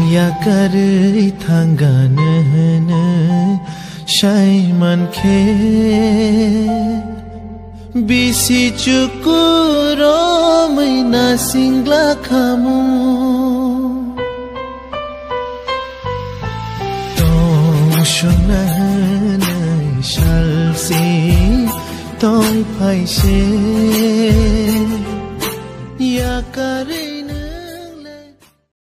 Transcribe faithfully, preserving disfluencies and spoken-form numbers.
ya kari thangana shai man khe bisi chukuro maina singla khamu tong shunana shal si tong phai she ya kari